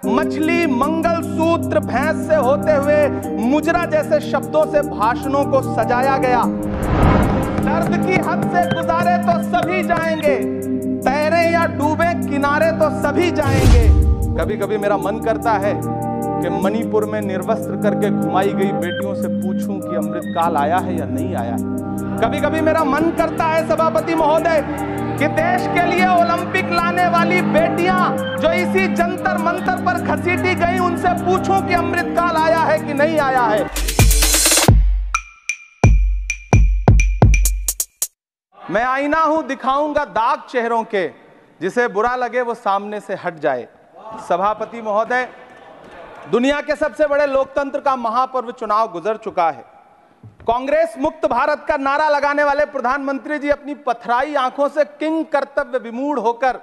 मछली, मंगलसूत्र, भैंस से होते हुए मुजरा जैसे शब्दों से भाषणों को सजाया गया। दर्द की हद से गुजारे तो सभी जाएंगे, तैरे या डूबे किनारे तो सभी जाएंगे। कभी कभी मेरा मन करता है कि मणिपुर में निर्वस्त्र करके घुमाई गई बेटियों से पूछूं कि अमृतकाल आया है या नहीं आया है। कभी कभी मेरा मन करता है सभापति महोदय कि देश के लिए ओलंपिक लाने वाली बेटियां जो इसी जंतर मंतर पर घसीटी गई, उनसे पूछूं कि अमृतकाल आया है कि नहीं आया है। मैं आईना हूं, दिखाऊंगा दाग चेहरों के, जिसे बुरा लगे वो सामने से हट जाए। सभापति महोदय, दुनिया के सबसे बड़े लोकतंत्र का महापर्व चुनाव गुजर चुका है। कांग्रेस मुक्त भारत का नारा लगाने वाले प्रधानमंत्री जी अपनी पथराई आंखों से किंग कर्तव्य विमूढ़ होकर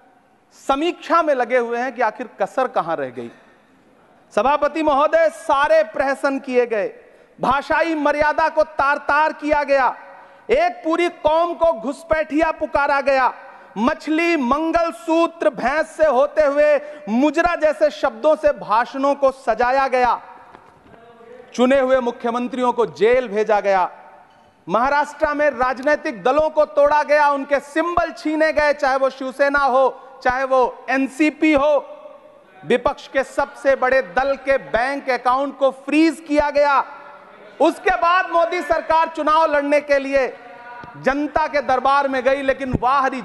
समीक्षा में लगे हुए हैं कि आखिर कसर कहां रह गई। सभापति महोदय, सारे प्रहसन किए गए, भाषाई मर्यादा को तार तार किया गया, एक पूरी कौम को घुसपैठिया पुकारा गया, मछली, मंगलसूत्र, भैंस से होते हुए मुजरा जैसे शब्दों से भाषणों को सजाया गया, चुने हुए मुख्यमंत्रियों को जेल भेजा गया, महाराष्ट्र में राजनीतिक दलों को तोड़ा गया, उनके सिंबल छीने गए, चाहे वो शिवसेना हो, चाहे वो एनसीपी हो, विपक्ष के सबसे बड़े दल के बैंक अकाउंट को फ्रीज किया गया। उसके बाद मोदी सरकार चुनाव लड़ने के लिए जनता के दरबार में गई, लेकिन बाहरी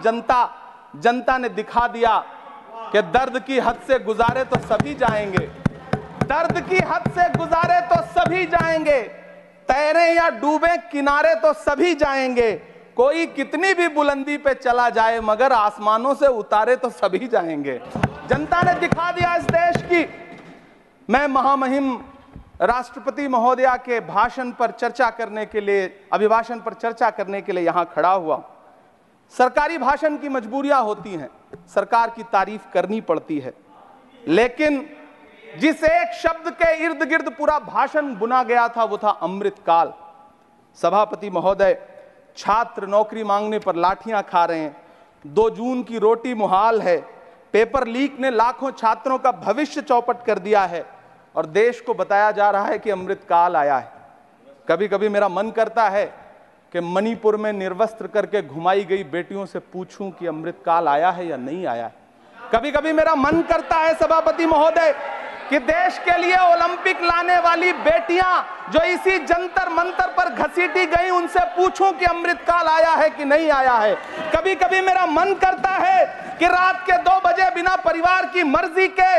जनता ने दिखा दिया कि दर्द की हद से गुजारे तो सभी जाएंगे, दर्द की हद से गुजारे तो सभी जाएंगे, तैरे या डूबे किनारे तो सभी जाएंगे, कोई कितनी भी बुलंदी पे चला जाए मगर आसमानों से उतारे तो सभी जाएंगे। जनता ने दिखा दिया इस देश की। मैं महामहिम राष्ट्रपति महोदया के भाषण पर चर्चा करने के लिए, अभिभाषण पर चर्चा करने के लिए यहां खड़ा हुआ। सरकारी भाषण की मजबूरियां होती हैं, सरकार की तारीफ करनी पड़ती है, लेकिन जिस एक शब्द के इर्द गिर्द पूरा भाषण बुना गया था वो था अमृतकाल। सभापति महोदय, छात्र नौकरी मांगने पर लाठियां खा रहे हैं, 2 जून की रोटी मुहाल है, पेपर लीक ने लाखों छात्रों का भविष्य चौपट कर दिया है और देश को बताया जा रहा है कि अमृतकाल आया है। कभी कभी मेरा मन करता है कि मणिपुर में निर्वस्त्र करके घुमाई गई बेटियों से पूछूं कि अमृतकाल आया है या नहीं आया है। कभी कभी मेरा मन करता है सभापति महोदय कि देश के लिए ओलंपिक लाने वाली बेटियां जो इसी जंतर मंतर पर घसीटी गई, उनसे पूछूं कि अमृतकाल आया है कि नहीं आया है। कभी कभी मेरा मन करता है कि रात के 2 बजे बिना परिवार की मर्जी के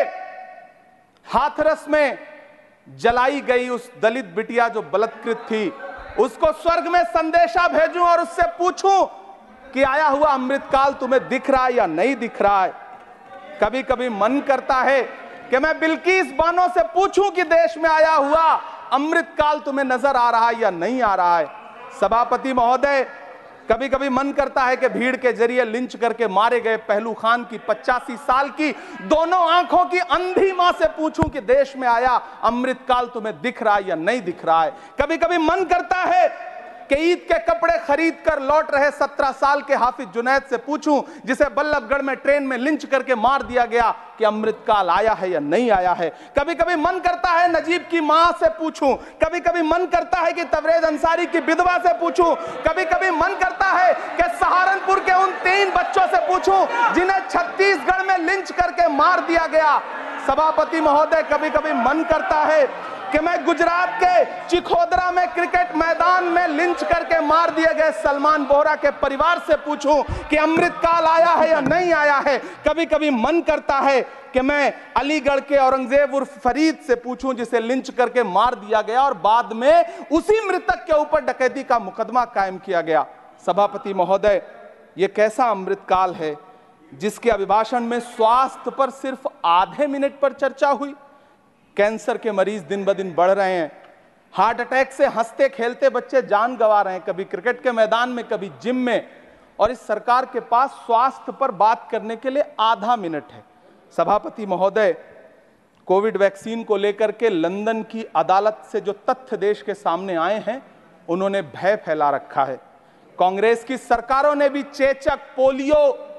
हाथरस में जलाई गई उस दलित बिटिया जो बलात्कृत थी, उसको स्वर्ग में संदेशा भेजूं और उससे पूछूं कि आया हुआ अमृतकाल तुम्हें दिख रहा है या नहीं दिख रहा है। कभी कभी मन करता है कि मैं बिल्किस बानो से पूछूं कि देश में आया हुआ अमृतकाल तुम्हें नजर आ रहा है या नहीं आ रहा है। सभापति महोदय, कभी कभी मन करता है कि भीड़ के जरिए लिंच करके मारे गए पहलू खान की 85 साल की दोनों आंखों की अंधी मां से पूछूं कि देश में आया अमृतकाल तुम्हें दिख रहा है या नहीं दिख रहा है। कभी कभी मन करता है कि ईद के कपड़े खरीद कर लौट रहे 17 साल के हाफिज जुनैद से पूछूं, जिसे बल्लभगढ़ में ट्रेन में लिंच करके मार दिया गया, कि अमृतकाल आया है या नहीं आया है। कभी कभी मन करता है नजीब की मां से पूछूं, कभी कभी मन करता है कि तबरेज अंसारी की विधवा से पूछूं, कभी कभी मन करता है कि सहारनपुर के उन 3 बच्चों से पूछूं जिन्हें छत्तीसगढ़ में लिंच करके मार दिया गया। सभापति महोदय, कभी कभी मन करता है कि मैं गुजरात के चिखोदरा में क्रिकेट मैदान में लिंच करके मार दिए गए सलमान बोहरा के परिवार से पूछूं कि अमृतकाल आया है या नहीं आया है। कभी कभी मन करता है कि मैं अलीगढ़ के औरंगजेब उर्फ फरीद से पूछूं, जिसे लिंच करके मार दिया गया और बाद में उसी मृतक के ऊपर डकैती का मुकदमा कायम किया गया। सभापति महोदय, यह कैसा अमृतकाल है जिसके अभिभाषण में स्वास्थ्य पर सिर्फ आधे मिनट पर चर्चा हुई। कैंसर के मरीज दिन ब दिन बढ़ रहे हैं, हार्ट अटैक से हंसते खेलते बच्चे जान गंवा रहे हैं, कभी क्रिकेट के मैदान में, कभी जिम में, और इस सरकार के पास स्वास्थ्य पर बात करने के लिए आधा मिनट है। सभापति महोदय, कोविड वैक्सीन को लेकर के लंदन की अदालत से जो तथ्य देश के सामने आए हैं, उन्होंने भय फैला रखा है। कांग्रेस की सरकारों ने भी चेचक, पोलियो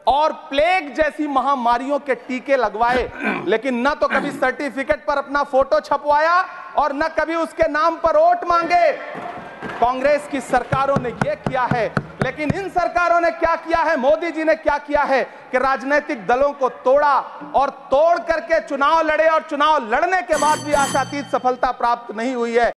और प्लेग जैसी महामारियों के टीके लगवाए, लेकिन न तो कभी सर्टिफिकेट पर अपना फोटो छपवाया और न कभी उसके नाम पर वोट मांगे। कांग्रेस की सरकारों ने यह किया है, लेकिन इन सरकारों ने क्या किया है, मोदी जी ने क्या किया है कि राजनीतिक दलों को तोड़ा और तोड़ करके चुनाव लड़े और चुनाव लड़ने के बाद भी आशातीत सफलता प्राप्त नहीं हुई है।